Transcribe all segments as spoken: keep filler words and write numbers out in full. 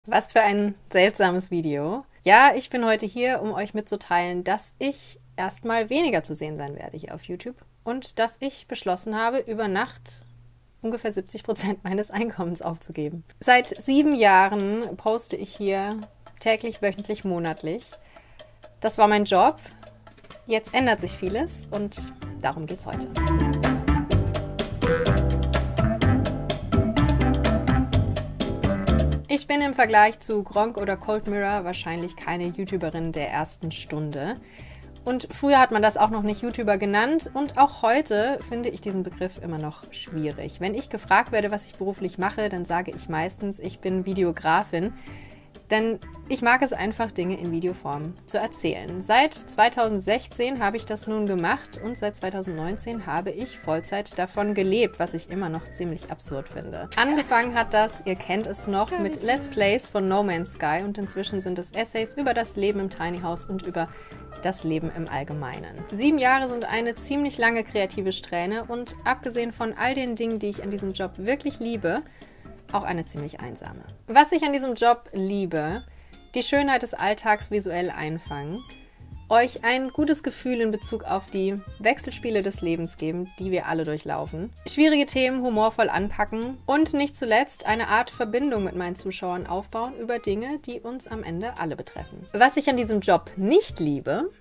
Was für ein seltsames Video. Ja, ich bin heute hier, um euch mitzuteilen, dass ich erstmal weniger zu sehen sein werde hier auf YouTube und dass ich beschlossen habe, über Nacht ungefähr siebzig Prozent meines Einkommens aufzugeben. Seit sieben Jahren poste ich hier täglich, wöchentlich, monatlich. Das war mein Job. Jetzt ändert sich vieles und darum geht's heute. Ich bin im Vergleich zu Gronkh oder Cold Mirror wahrscheinlich keine YouTuberin der ersten Stunde. Und früher hat man das auch noch nicht YouTuber genannt und auch heute finde ich diesen Begriff immer noch schwierig. Wenn ich gefragt werde, was ich beruflich mache, dann sage ich meistens, ich bin Videografin. Denn ich mag es einfach, Dinge in Videoform zu erzählen. Seit zweitausendsechzehn habe ich das nun gemacht und seit zweitausendneunzehn habe ich Vollzeit davon gelebt, was ich immer noch ziemlich absurd finde. Angefangen hat das, ihr kennt es noch, mit Let's Plays von No Man's Sky und inzwischen sind es Essays über das Leben im Tiny House und über das Leben im Allgemeinen. Sieben Jahre sind eine ziemlich lange kreative Strähne und abgesehen von all den Dingen, die ich an diesem Job wirklich liebe, auch eine ziemlich einsame. Was ich an diesem Job liebe, die Schönheit des Alltags visuell einfangen, euch ein gutes Gefühl in Bezug auf die Wechselspiele des Lebens geben, die wir alle durchlaufen, schwierige Themen humorvoll anpacken und nicht zuletzt eine Art Verbindung mit meinen Zuschauern aufbauen über Dinge, die uns am Ende alle betreffen. Was ich an diesem Job nicht liebe,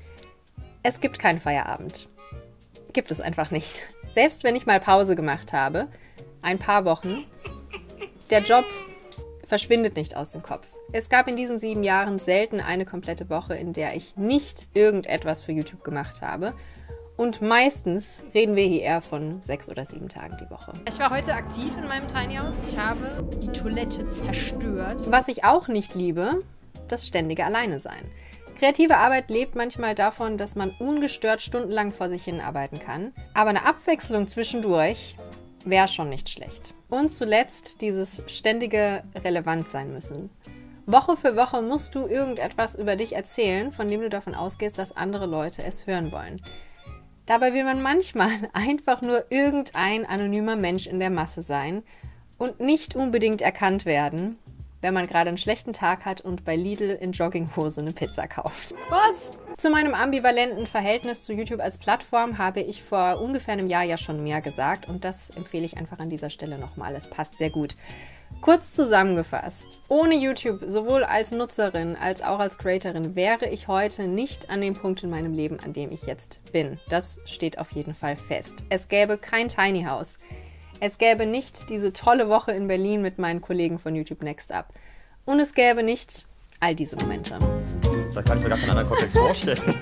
es gibt keinen Feierabend. Gibt es einfach nicht. Selbst wenn ich mal Pause gemacht habe, ein paar Wochen, der Job verschwindet nicht aus dem Kopf. Es gab in diesen sieben Jahren selten eine komplette Woche, in der ich nicht irgendetwas für YouTube gemacht habe. Und meistens reden wir hier eher von sechs oder sieben Tagen die Woche. Ich war heute aktiv in meinem Tiny House. Ich habe die Toilette zerstört. Was ich auch nicht liebe, das ständige Alleine-Sein. Kreative Arbeit lebt manchmal davon, dass man ungestört stundenlang vor sich hin arbeiten kann. Aber eine Abwechslung zwischendurch wäre schon nicht schlecht. Und zuletzt dieses ständige relevant sein müssen. Woche für Woche musst du irgendetwas über dich erzählen, von dem du davon ausgehst, dass andere Leute es hören wollen. Dabei will man manchmal einfach nur irgendein anonymer Mensch in der Masse sein und nicht unbedingt erkannt werden, wenn man gerade einen schlechten Tag hat und bei Lidl in Jogginghose eine Pizza kauft. Was? Zu meinem ambivalenten Verhältnis zu YouTube als Plattform habe ich vor ungefähr einem Jahr ja schon mehr gesagt und das empfehle ich einfach an dieser Stelle nochmal. Es passt sehr gut. Kurz zusammengefasst, ohne YouTube sowohl als Nutzerin als auch als Creatorin wäre ich heute nicht an dem Punkt in meinem Leben, an dem ich jetzt bin. Das steht auf jeden Fall fest. Es gäbe kein Tiny House. Es gäbe nicht diese tolle Woche in Berlin mit meinen Kollegen von YouTube Next Up. Und es gäbe nicht all diese Momente. Da kann ich mir gar keinen anderen Kontext vorstellen.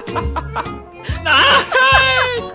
Nein!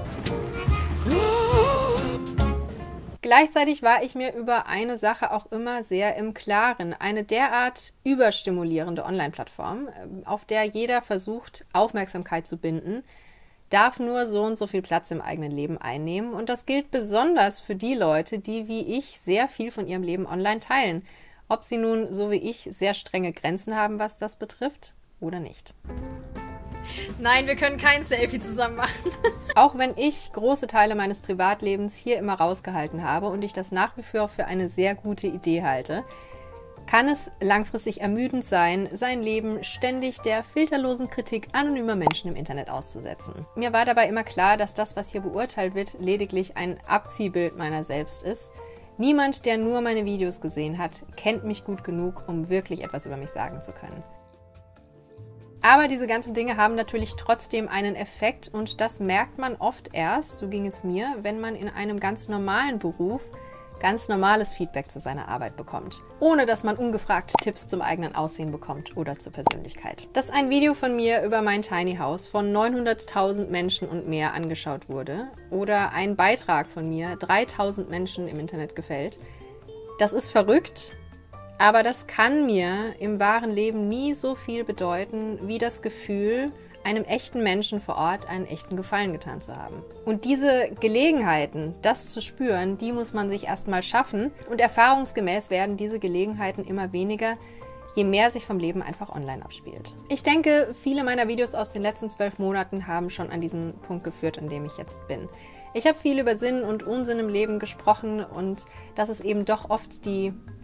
Gleichzeitig war ich mir über eine Sache auch immer sehr im Klaren. Eine derart überstimulierende Online-Plattform, auf der jeder versucht, Aufmerksamkeit zu binden, darf nur so und so viel Platz im eigenen Leben einnehmen. Und das gilt besonders für die Leute, die wie ich sehr viel von ihrem Leben online teilen. Ob sie nun, so wie ich, sehr strenge Grenzen haben, was das betrifft, oder nicht. Nein, wir können kein Selfie zusammen machen. Auch wenn ich große Teile meines Privatlebens hier immer rausgehalten habe und ich das nach wie vor für eine sehr gute Idee halte, kann es langfristig ermüdend sein, sein Leben ständig der filterlosen Kritik anonymer Menschen im Internet auszusetzen. Mir war dabei immer klar, dass das, was hier beurteilt wird, lediglich ein Abziehbild meiner selbst ist. Niemand, der nur meine Videos gesehen hat, kennt mich gut genug, um wirklich etwas über mich sagen zu können. Aber diese ganzen Dinge haben natürlich trotzdem einen Effekt und das merkt man oft erst, so ging es mir, wenn man in einem ganz normalen Beruf ganz normales Feedback zu seiner Arbeit bekommt, ohne dass man ungefragt Tipps zum eigenen Aussehen bekommt oder zur Persönlichkeit. Dass ein Video von mir über mein Tiny House von neunhunderttausend Menschen und mehr angeschaut wurde oder ein Beitrag von mir dreitausend Menschen im Internet gefällt, das ist verrückt, aber das kann mir im wahren Leben nie so viel bedeuten, wie das Gefühl, einem echten Menschen vor Ort einen echten Gefallen getan zu haben. Und diese Gelegenheiten, das zu spüren, die muss man sich erstmal schaffen und erfahrungsgemäß werden diese Gelegenheiten immer weniger, je mehr sich vom Leben einfach online abspielt. Ich denke, viele meiner Videos aus den letzten zwölf Monaten haben schon an diesen Punkt geführt, an dem ich jetzt bin. Ich habe viel über Sinn und Unsinn im Leben gesprochen und dass es eben doch oft die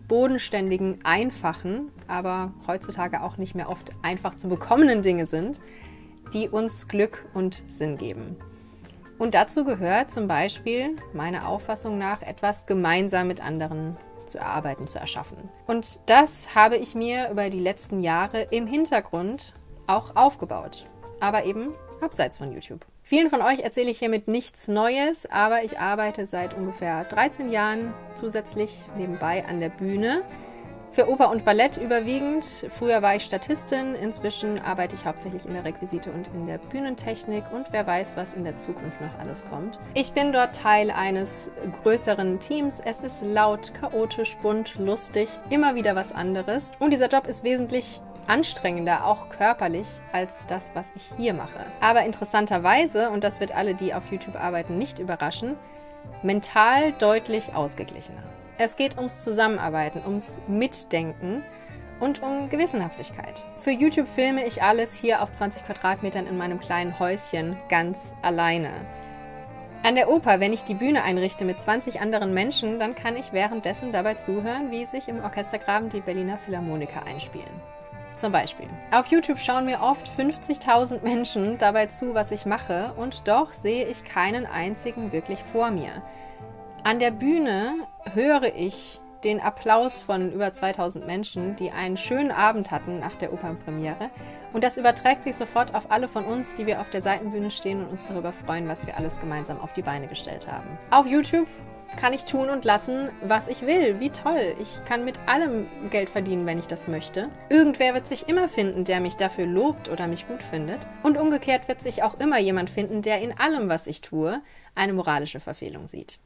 bodenständigen, einfachen, aber heutzutage auch nicht mehr oft einfach zu bekommenen Dinge sind, die uns Glück und Sinn geben. Und dazu gehört zum Beispiel, meiner Auffassung nach, etwas gemeinsam mit anderen zu erarbeiten, zu erschaffen. Und das habe ich mir über die letzten Jahre im Hintergrund auch aufgebaut, aber eben abseits von YouTube. Vielen von euch erzähle ich hiermit nichts Neues, aber ich arbeite seit ungefähr dreizehn Jahren zusätzlich nebenbei an der Bühne. Für Oper und Ballett überwiegend. Früher war ich Statistin, inzwischen arbeite ich hauptsächlich in der Requisite und in der Bühnentechnik und wer weiß, was in der Zukunft noch alles kommt. Ich bin dort Teil eines größeren Teams. Es ist laut, chaotisch, bunt, lustig, immer wieder was anderes. Und dieser Job ist wesentlich anstrengender, auch körperlich, als das, was ich hier mache. Aber interessanterweise, und das wird alle, die auf YouTube arbeiten, nicht überraschen, mental deutlich ausgeglichener. Es geht ums Zusammenarbeiten, ums Mitdenken und um Gewissenhaftigkeit. Für YouTube filme ich alles hier auf zwanzig Quadratmetern in meinem kleinen Häuschen ganz alleine. An der Oper, wenn ich die Bühne einrichte mit zwanzig anderen Menschen, dann kann ich währenddessen dabei zuhören, wie sich im Orchestergraben die Berliner Philharmoniker einspielen. Zum Beispiel. Auf YouTube schauen mir oft fünfzigtausend Menschen dabei zu, was ich mache, und doch sehe ich keinen einzigen wirklich vor mir. An der Bühne höre ich den Applaus von über zweitausend Menschen, die einen schönen Abend hatten nach der Opernpremiere. Und das überträgt sich sofort auf alle von uns, die wir auf der Seitenbühne stehen und uns darüber freuen, was wir alles gemeinsam auf die Beine gestellt haben. Auf YouTube kann ich tun und lassen, was ich will. Wie toll. Ich kann mit allem Geld verdienen, wenn ich das möchte. Irgendwer wird sich immer finden, der mich dafür lobt oder mich gut findet. Und umgekehrt wird sich auch immer jemand finden, der in allem, was ich tue, eine moralische Verfehlung sieht.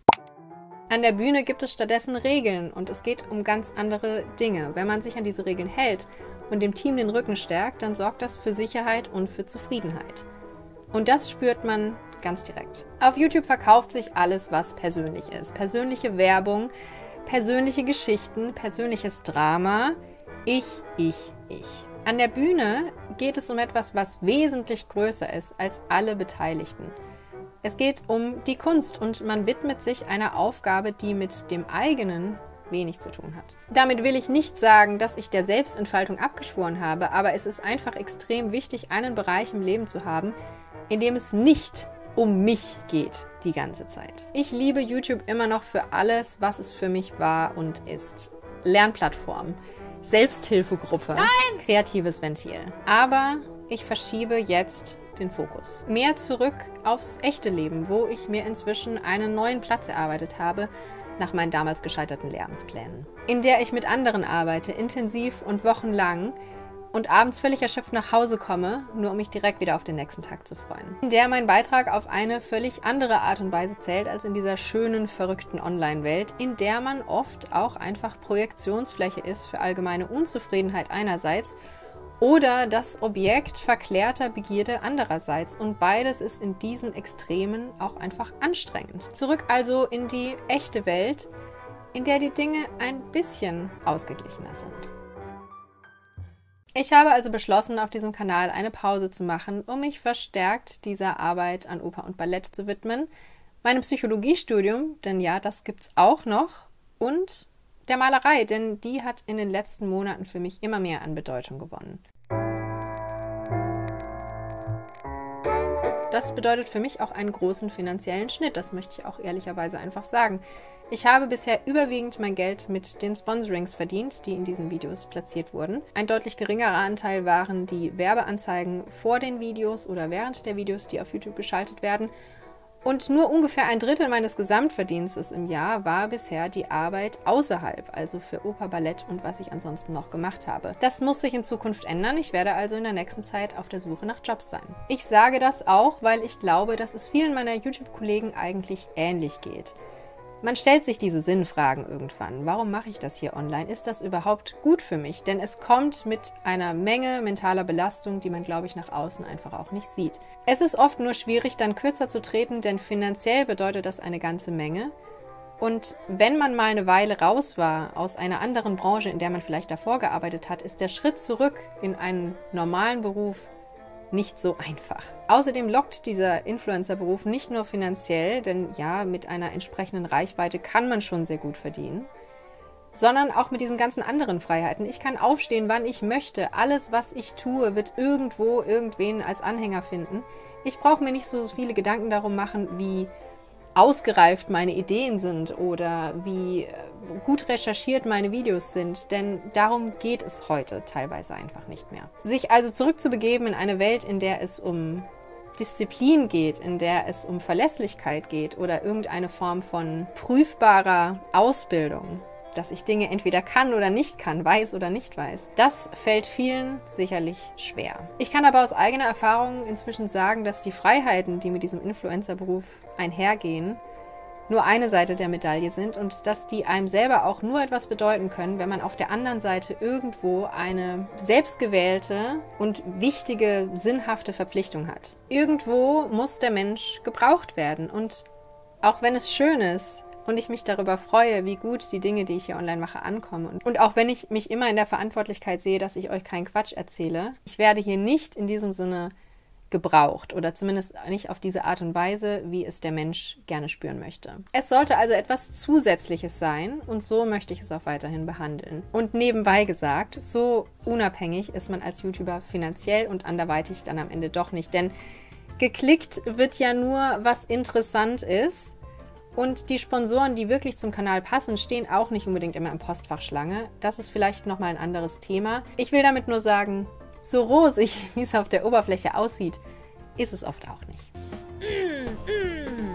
An der Bühne gibt es stattdessen Regeln und es geht um ganz andere Dinge. Wenn man sich an diese Regeln hält und dem Team den Rücken stärkt, dann sorgt das für Sicherheit und für Zufriedenheit. Und das spürt man ganz direkt. Auf YouTube verkauft sich alles, was persönlich ist. Persönliche Werbung, persönliche Geschichten, persönliches Drama. Ich, ich, ich. An der Bühne geht es um etwas, was wesentlich größer ist als alle Beteiligten. Es geht um die Kunst und man widmet sich einer Aufgabe, die mit dem eigenen wenig zu tun hat. Damit will ich nicht sagen, dass ich der Selbstentfaltung abgeschworen habe, aber es ist einfach extrem wichtig, einen Bereich im Leben zu haben, in dem es nicht um mich geht die ganze Zeit. Ich liebe YouTube immer noch für alles, was es für mich war und ist. Lernplattform, Selbsthilfegruppe, Nein! Kreatives Ventil. Aber ich verschiebe jetzt den Fokus. Mehr zurück aufs echte Leben, wo ich mir inzwischen einen neuen Platz erarbeitet habe, nach meinen damals gescheiterten Lebensplänen. In der ich mit anderen arbeite, intensiv und wochenlang, und abends völlig erschöpft nach Hause komme, nur um mich direkt wieder auf den nächsten Tag zu freuen. In der mein Beitrag auf eine völlig andere Art und Weise zählt als in dieser schönen, verrückten Online-Welt, in der man oft auch einfach Projektionsfläche ist für allgemeine Unzufriedenheit einerseits oder das Objekt verklärter Begierde andererseits. Und beides ist in diesen Extremen auch einfach anstrengend. Zurück also in die echte Welt, in der die Dinge ein bisschen ausgeglichener sind. Ich habe also beschlossen, auf diesem Kanal eine Pause zu machen, um mich verstärkt dieser Arbeit an Oper und Ballett zu widmen, meinem Psychologiestudium, denn ja, das gibt's auch noch, und der Malerei, denn die hat in den letzten Monaten für mich immer mehr an Bedeutung gewonnen. Das bedeutet für mich auch einen großen finanziellen Schnitt, das möchte ich auch ehrlicherweise einfach sagen. Ich habe bisher überwiegend mein Geld mit den Sponsorings verdient, die in diesen Videos platziert wurden. Ein deutlich geringerer Anteil waren die Werbeanzeigen vor den Videos oder während der Videos, die auf YouTube geschaltet werden. Und nur ungefähr ein Drittel meines Gesamtverdienstes im Jahr war bisher die Arbeit außerhalb, also für Oper, Ballett und was ich ansonsten noch gemacht habe. Das muss sich in Zukunft ändern. Ich werde also in der nächsten Zeit auf der Suche nach Jobs sein. Ich sage das auch, weil ich glaube, dass es vielen meiner YouTube-Kollegen eigentlich ähnlich geht. Man stellt sich diese Sinnfragen irgendwann. Warum mache ich das hier online? Ist das überhaupt gut für mich? Denn es kommt mit einer Menge mentaler Belastung, die man, glaube ich, nach außen einfach auch nicht sieht. Es ist oft nur schwierig, dann kürzer zu treten, denn finanziell bedeutet das eine ganze Menge. Und wenn man mal eine Weile raus war aus einer anderen Branche, in der man vielleicht davor gearbeitet hat, ist der Schritt zurück in einen normalen Beruf nicht so einfach. Außerdem lockt dieser Influencer-Beruf nicht nur finanziell, denn ja, mit einer entsprechenden Reichweite kann man schon sehr gut verdienen. sondern auch mit diesen ganzen anderen Freiheiten. Ich kann aufstehen, wann ich möchte. Alles, was ich tue, wird irgendwo irgendwen als Anhänger finden. Ich brauche mir nicht so viele Gedanken darum machen, wie ausgereift meine Ideen sind oder wie gut recherchiert meine Videos sind, denn darum geht es heute teilweise einfach nicht mehr. Sich also zurückzubegeben in eine Welt, in der es um Disziplin geht, in der es um Verlässlichkeit geht oder irgendeine Form von prüfbarer Ausbildung, dass ich Dinge entweder kann oder nicht kann, weiß oder nicht weiß. Das fällt vielen sicherlich schwer. Ich kann aber aus eigener Erfahrung inzwischen sagen, dass die Freiheiten, die mit diesem Influencer-Beruf einhergehen, nur eine Seite der Medaille sind und dass die einem selber auch nur etwas bedeuten können, wenn man auf der anderen Seite irgendwo eine selbstgewählte und wichtige, sinnhafte Verpflichtung hat. Irgendwo muss der Mensch gebraucht werden und auch wenn es schön ist, und ich mich darüber freue, wie gut die Dinge, die ich hier online mache, ankommen. Und auch wenn ich mich immer in der Verantwortlichkeit sehe, dass ich euch keinen Quatsch erzähle, ich werde hier nicht in diesem Sinne gebraucht oder zumindest nicht auf diese Art und Weise, wie es der Mensch gerne spüren möchte. Es sollte also etwas Zusätzliches sein und so möchte ich es auch weiterhin behandeln. Und nebenbei gesagt, so unabhängig ist man als YouTuber finanziell und anderweitig dann am Ende doch nicht, denn geklickt wird ja nur, was interessant ist. Und die Sponsoren, die wirklich zum Kanal passen, stehen auch nicht unbedingt immer im Postfach Schlange. Das ist vielleicht nochmal ein anderes Thema. Ich will damit nur sagen, so rosig, wie es auf der Oberfläche aussieht, ist es oft auch nicht. Mm, mm.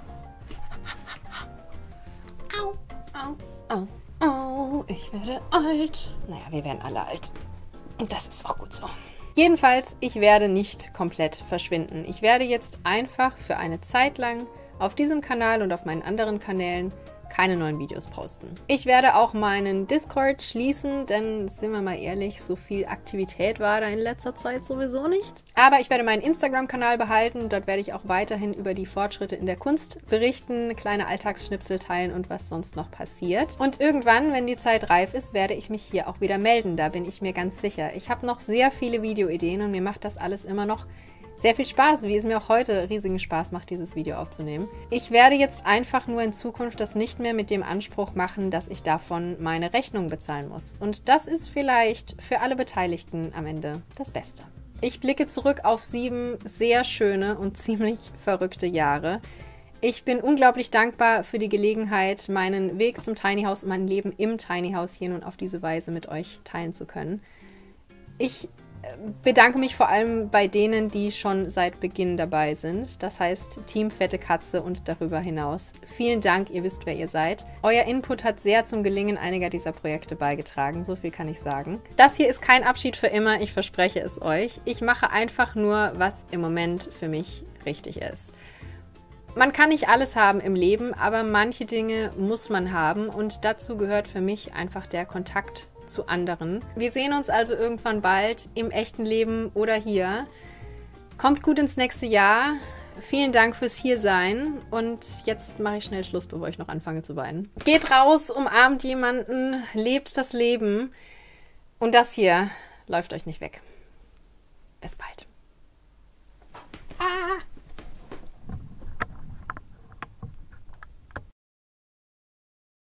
Au, au, au, au, ich werde alt. Naja, wir werden alle alt. Und das ist auch gut so. Jedenfalls, ich werde nicht komplett verschwinden. Ich werde jetzt einfach für eine Zeit lang auf diesem Kanal und auf meinen anderen Kanälen keine neuen Videos posten. Ich werde auch meinen Discord schließen, denn sind wir mal ehrlich, so viel Aktivität war da in letzter Zeit sowieso nicht. Aber ich werde meinen Instagram-Kanal behalten. Dort werde ich auch weiterhin über die Fortschritte in der Kunst berichten, kleine Alltagsschnipsel teilen und was sonst noch passiert. Und irgendwann, wenn die Zeit reif ist, werde ich mich hier auch wieder melden. Da bin ich mir ganz sicher. Ich habe noch sehr viele Videoideen und mir macht das alles immer noch sehr viel Spaß, wie es mir auch heute riesigen Spaß macht, dieses Video aufzunehmen. Ich werde jetzt einfach nur in Zukunft das nicht mehr mit dem Anspruch machen, dass ich davon meine Rechnung bezahlen muss. Und das ist vielleicht für alle Beteiligten am Ende das Beste. Ich blicke zurück auf sieben sehr schöne und ziemlich verrückte Jahre. Ich bin unglaublich dankbar für die Gelegenheit, meinen Weg zum Tiny House und mein Leben im Tiny House hier nun auf diese Weise mit euch teilen zu können. Ich bedanke mich vor allem bei denen, die schon seit Beginn dabei sind. Das heißt Team Fette Katze und darüber hinaus. Vielen Dank, ihr wisst, wer ihr seid. Euer Input hat sehr zum Gelingen einiger dieser Projekte beigetragen, so viel kann ich sagen. Das hier ist kein Abschied für immer, ich verspreche es euch. Ich mache einfach nur, was im Moment für mich richtig ist. Man kann nicht alles haben im Leben, aber manche Dinge muss man haben und dazu gehört für mich einfach der Kontakt zu anderen. Wir sehen uns also irgendwann bald im echten Leben oder hier. Kommt gut ins nächste Jahr. Vielen Dank fürs Hiersein und jetzt mache ich schnell Schluss, bevor ich noch anfange zu weinen. Geht raus, umarmt jemanden, lebt das Leben und das hier läuft euch nicht weg. Bis bald.